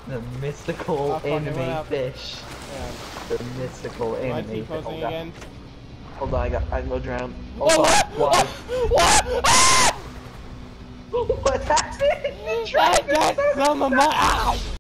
The mystical enemy fish. Yeah. The mystical Am I enemy. T-posing again? Hold on, I can go drown. Oh, what? Water. What? Ah! What happened? I got some of my. Ow!